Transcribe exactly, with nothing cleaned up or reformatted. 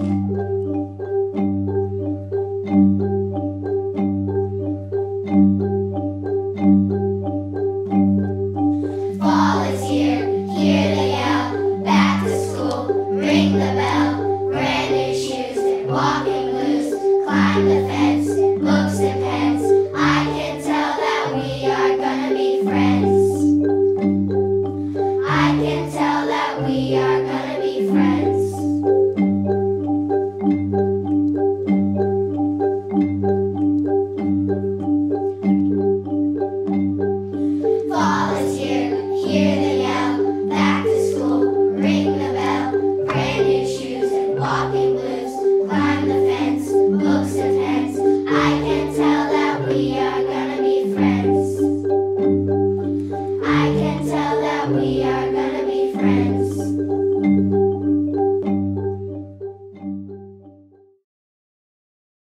Fall is here, hear the yell, back to school, ring the bell, brand new shoes, walking loose, climb the fence, books and pens, I can tell that we are gonna be friends. I can tell that we are gonna be friends. Fall is here, hear the yell, back to school, ring the bell, brand new shoes and walking